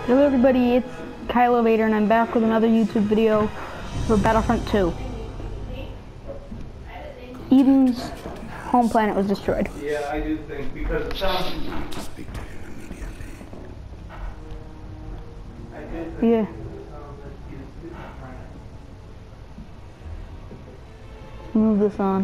Hello everybody, it's Kylo Vader and I'm back with another YouTube video for Battlefront 2. Eden's home planet was destroyed. Yeah, I do think, because it sounds... Speak to him immediately. I do think Yeah. it sounds like he's Move this on.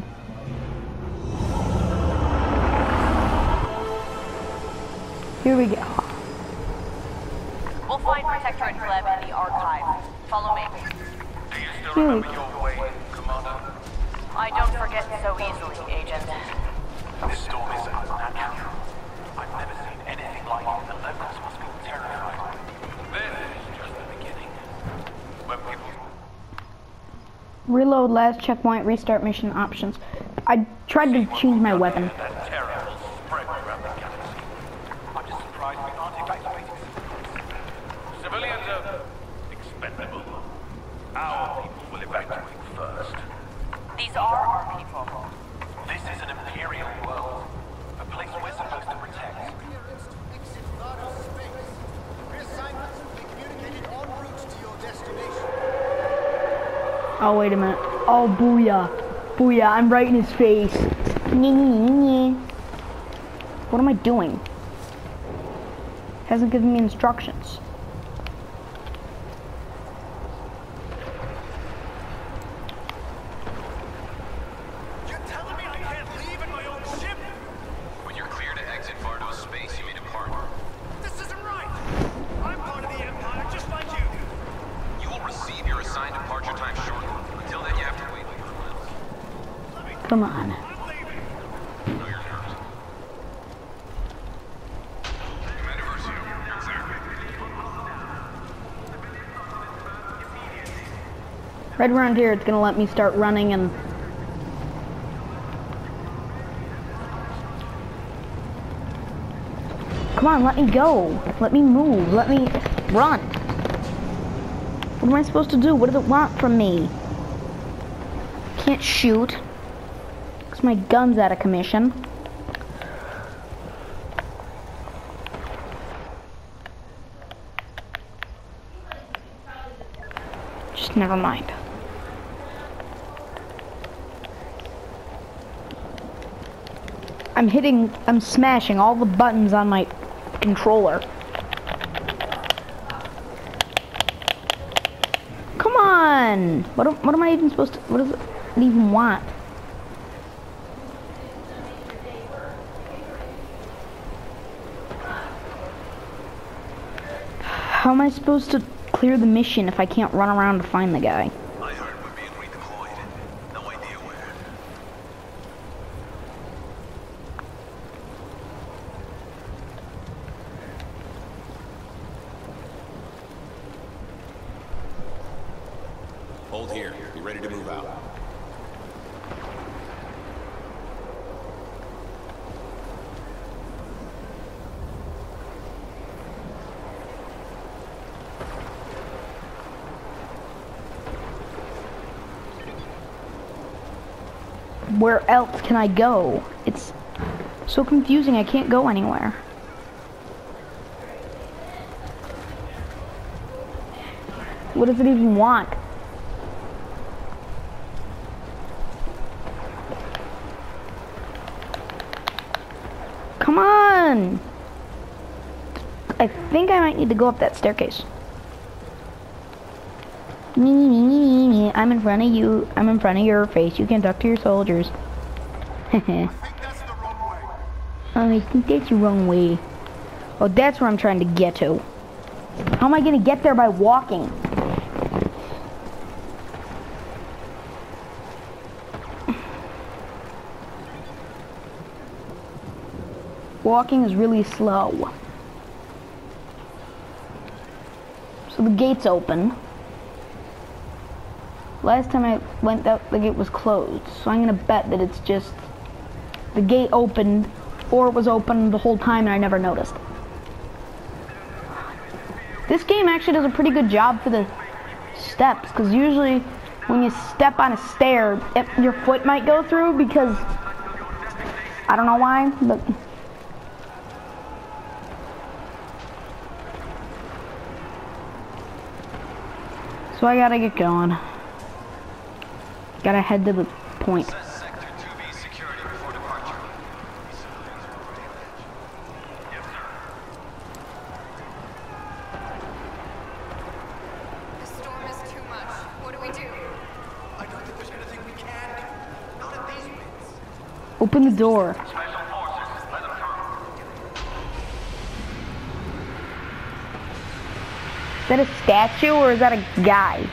Here we go. We'll find Protectorate Gleb in the archive. Follow me. Do you still Here we remember your way, Commander? I don't forget so easily, Agent. This storm is unnatural. I've never seen anything like it. The locals must be terrified. This is just the beginning. When people... Reload, last checkpoint, restart mission options. I tried to change my weapon. That terror will spread around the galaxy. I'm just surprised we aren't evacuating civilians are expendable. Our people will evacuate first. These are our people. This is an Imperial world. A place we're supposed to protect. Clearance to exit Vardo space. Reassignments will be communicated en route to your destination. Oh, wait a minute. Oh, booyah. Booyah, I'm right in his face. What am I doing? Hasn't given me instructions. You're telling me I can't leave in my own ship? When you're clear to exit Vardo's space, you may depart. This isn't right. I'm part of the Empire, just like you. You will receive your assigned departure time shortly. Until then, you have to wait like everyone else. Come on. I'm leaving. No, you're not. Commander Versio, you're clear. Right around here, it's gonna let me start running and... Come on, let me go. Let me move. Let me run. What am I supposed to do? What does it want from me? Can't shoot. Because my gun's out of commission. Just never mind. I'm smashing all the buttons on my controller. Come on! What am I even supposed to, what does it even want? How am I supposed to clear the mission if I can't run around to find the guy? I heard we're being redeployed. No idea where. Hold here. Be ready to move out. Where else can I go? It's so confusing, I can't go anywhere. What does it even want? Come on! I think I might need to go up that staircase. I'm in front of you. I'm in front of your face. You can talk to your soldiers. I think that's the wrong way. I think that's the wrong way. Oh, that's where I'm trying to get to. How am I gonna get there by walking? Walking is really slow. So the gate's open. Last time I went out, the gate was closed. So I'm gonna bet that it's just the gate opened, or it was open the whole time and I never noticed. This game actually does a pretty good job for the steps, because usually when you step on a stair, your foot might go through because, I don't know why, but So I gotta get going. Gotta head to the point. Assess Sector 2B security before departure. Civilians are already on edge. Yes, sir. The storm is too much. What do we do? I don't think there's anything we can do. Not at these winds. Open the door. Special forces, let them through. Is that a statue or is that a guy?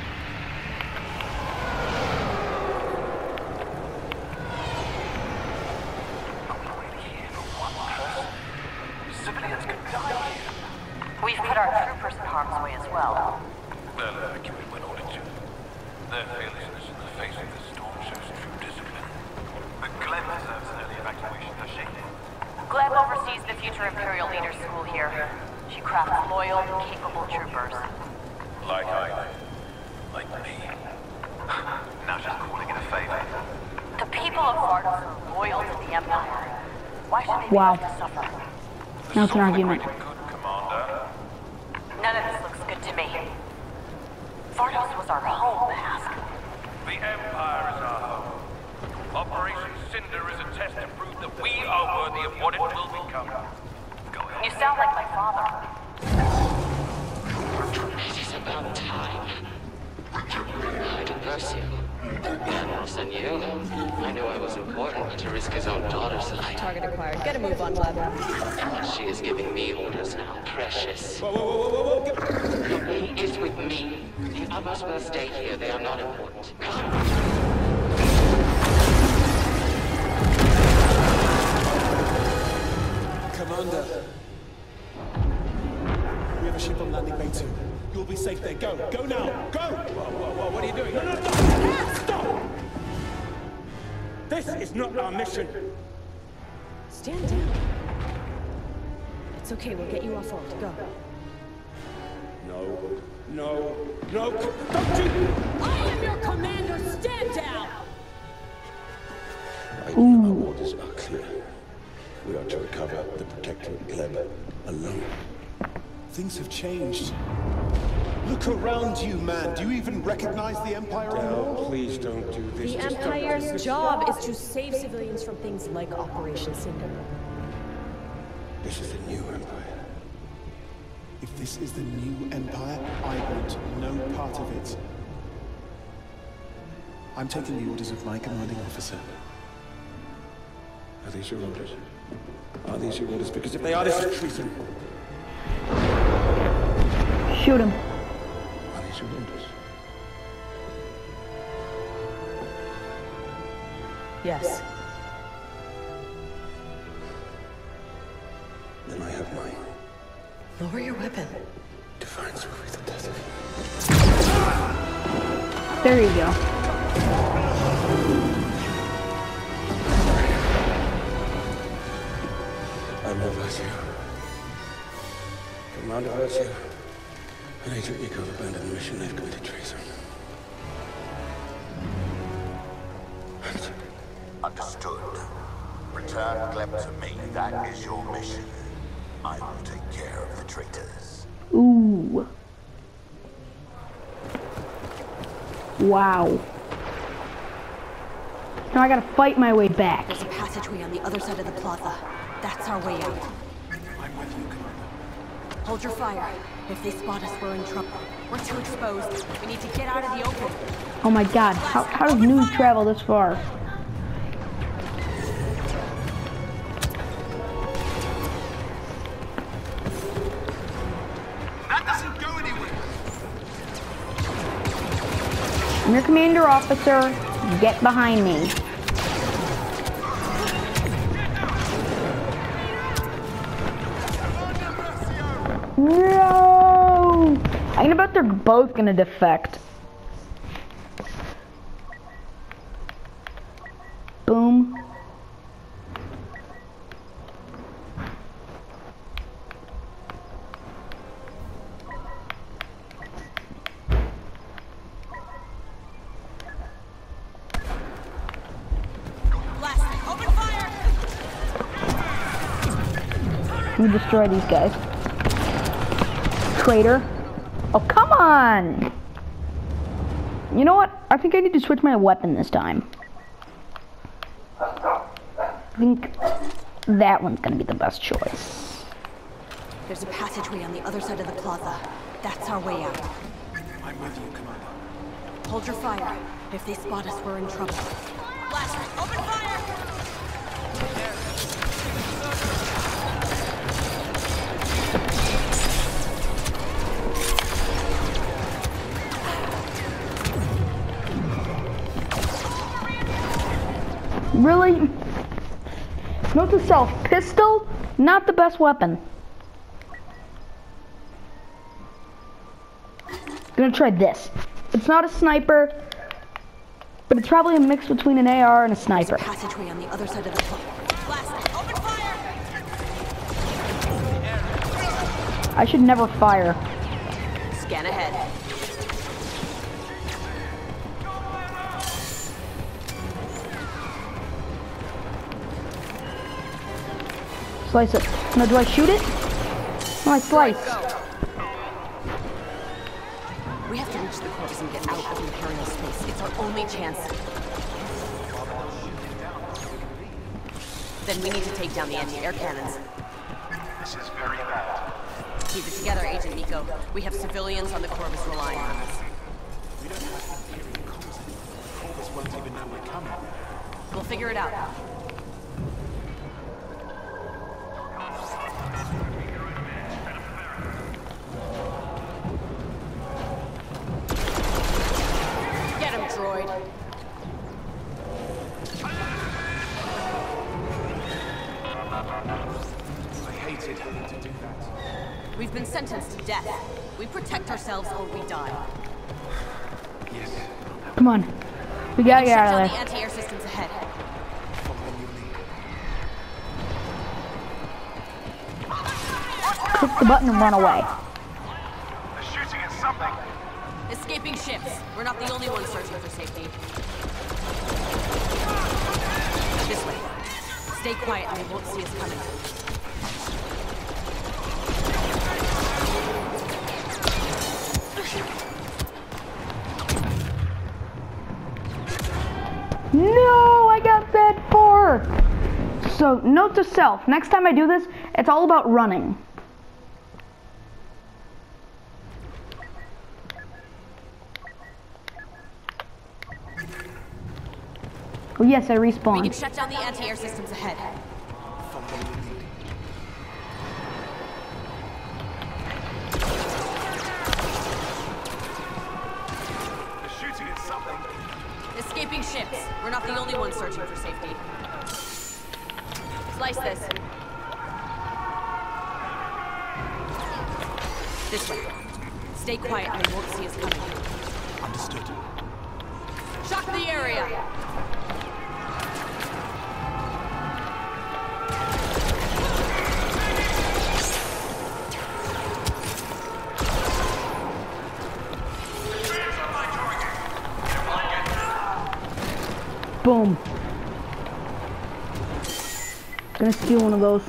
Civilians could die here. We've put our troopers in harm's way as well. They'll evacuate when ordered to. Their fearlessness in the face of the storm shows true discipline. The Glen deserves an early evacuation, does she? Gleb oversees the future Imperial Leaders School here. She crafts loyal, capable troopers. Like I. Like me. Now she's calling it a favor. The people of Vardos are loyal to the Empire. Why should they be Wow. left to suffer? Now it's an argument. Good, Commander. None of this looks good to me. Vardos was our home, Ask. The Empire is our home. Operation Cinder is a test to prove that we are worthy of what it will become. Go ahead. You sound like my father. It is about time. I did Versio. Manos and you. I knew I was important to risk his own daughter's life. Target acquired. Get a move on, Gleb. She is giving me orders now. Precious. Whoa. He is with me. The others will stay here. They are not important. Come. Commander. We have a ship on landing bay 2. You'll be safe there. Go. Go now. Go! Whoa. What are you doing? No. Stop! This is not our mission. Stand down. It's okay. We'll get you off old. Go. No. Don't you... I am your commander. Stand down. Our orders are clear. We are to recover the Protectorate Gleb alone. Things have changed. Look around you, man. Do you even recognize the Empire anymore? Please don't do this. The Just don't. Empire's job is to save civilians from things like Operation Cinder. This is the new Empire. If this is the new Empire, I want no part of it. I'm taking the orders of my commanding officer. Are these your orders? Are these your orders? Because if they are, this is treason. Shoot him. Are these your orders? Yes. Then I have mine. Lower your weapon. Defiance will be the death of you. There you go. I'm Versio. Commander Versio. An agent Nico have abandoned the mission. They've committed treason. Understood. Return Gleb to me. That is your mission. I will take care of the traitors. Ooh. Wow. Now I gotta fight my way back. There's a passageway on the other side of the plaza. That's our way out. I'm with you, Commander. Hold your fire. If they spot us, we're in trouble. We're too exposed. We need to get out of the open. Oh my god, how does news travel this far? That doesn't go anywhere. I'm your commander officer. Get behind me. No! I bet they're both gonna defect. Boom. Open fire! We destroy these guys. Traitor. Oh, come on! You know what? I think I need to switch my weapon this time. I think that one's gonna be the best choice. There's a passageway on the other side of the plaza. That's our way out. I'm with you, Commander. Hold your fire. If they spot us, we're in trouble. Blaster, open fire! Really? Note to self, pistol, not the best weapon. Gonna try this. It's not a sniper, but it's probably a mix between an AR and a sniper. There's a passageway on the other side of the Blaster, open fire! I should never fire. Scan ahead. Slice it. No, do I shoot it? No, I slice. We have to reach the corpse and get out of Imperial space. It's our only chance. Then we need to take down the anti-air cannons. This is very bad. Keep it together, Agent Nico. We have civilians on the Corvus relying on us. We don't have Imperial comms. Corvus won't even know we're coming. We'll figure it out. Get him, droid. I hated having to do that. We've been sentenced to death. We protect ourselves or we die. Yes. Come on. We gotta get Shut out down of the there. anti-air systems ahead. Following your lead. Click the button and run away. They're shooting at something. Escaping ships. We're not the only ones searching for safety. This way. Stay quiet and they won't see us coming. No, I got that 4. So, note to self, next time I do this, it's all about running. Oh yes, I We respawned. can shut down the anti-air systems ahead. Following your lead. They're shooting at something. Escaping ships. We're not the only ones searching for safety. Slice this. This way. Stay quiet and they won't see us coming. Understood. Shock the area! Boom. Gonna steal one of those.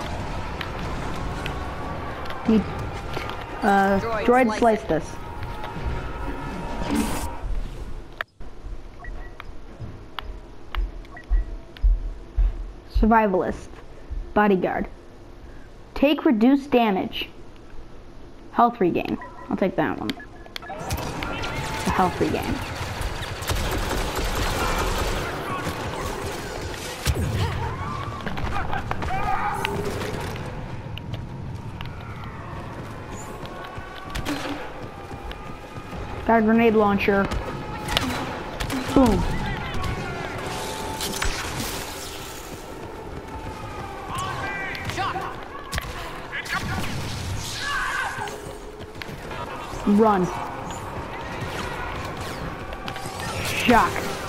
Need, droid slice this. Survivalist. Bodyguard. Take reduced damage. Health regain. I'll take that one. The health regain. Got a grenade launcher. Boom. Run. Shock.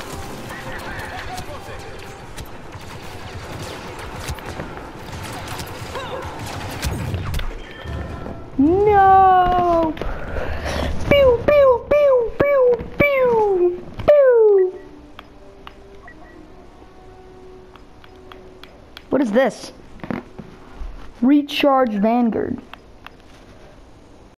No! Pew, pew, pew, pew, pew, pew. What is this? Recharge Vanguard.